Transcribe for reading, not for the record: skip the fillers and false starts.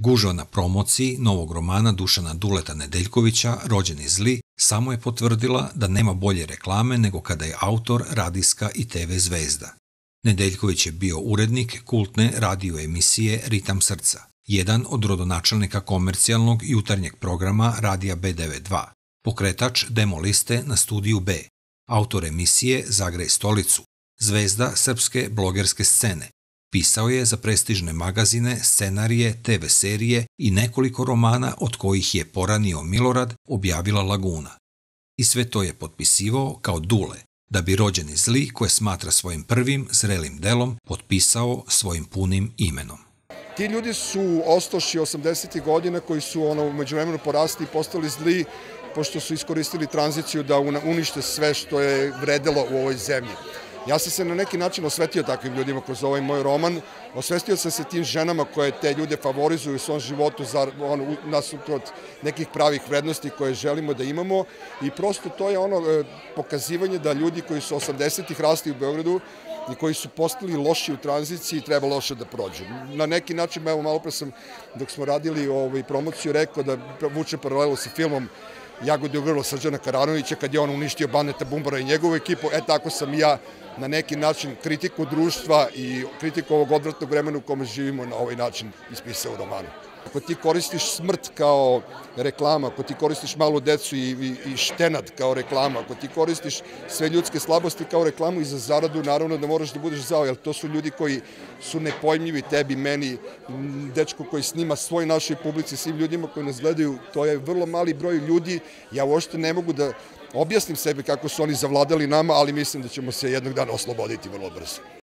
Gužva na promociji novog romana Dušana Duleta Nedeljkovića Rođeni zli samo je potvrdila da nema bolje reklame nego kada je autor radijska i TV zvezda. Nedeljković je bio urednik kultne radio emisije Ritam srca, jedan od rodonačelnika komercijalnog jutarnjeg programa radija B92, pokretač demo liste na Studiju B, autor emisije Zagrej stolicu, zvezda srpske blogerske scene. Pisao je za prestižne magazine, scenarije, TV serije i nekoliko romana od kojih je Poranio Milorad objavila Laguna. I sve to je potpisivao kao Dule, da bi Rođeni zli, koje smatra svojim prvim zrelim delom, potpisao svojim punim imenom. Ti ljudi su ostoši 80. godina koji su u međuvremenu porasli i postali zli pošto su iskoristili tranziciju da unište sve što je vredelo u ovoj zemlji. Ja sam se na neki način osvetio takvim ljudima kroz ovaj moj roman, osvestio sam se tim ženama koje te ljude favorizuju u svom životu nasuprot nekih pravih vrednosti koje želimo da imamo i prosto to je pokazivanje da ljudi koji su 80-ih rasli u Beogradu i koji su postali loši u tranziciji treba loše da prođu. Na neki način, evo malo pre sam dok smo radili promociju rekao da vuče paralelu sa filmom Jagode u grlo Srđana Karanovića kad je on uništio Baneta Bumbara i njegovu ekipu, tako sam i ja na neki način kritiku društva i kritiku ovog odvratnog vremena u kome živimo na ovaj način ispisao u romanu. Ako ti koristiš smrt kao reklama, ako ti koristiš malu decu i štenad kao reklama, ako ti koristiš sve ljudske slabosti kao reklamu i za zaradu, naravno da moraš da budeš zao, jer to su ljudi koji su nepojmljivi tebi, meni, dečko koji snima svoj našoj publici, svim ljudima koji nas gledaju, to je vrlo mali broj ljudi, ja uopšte ne mogu da objasnim sebi kako su oni zavladali nama, ali mislim da ćemo se jednog dana osloboditi vrlo brzo.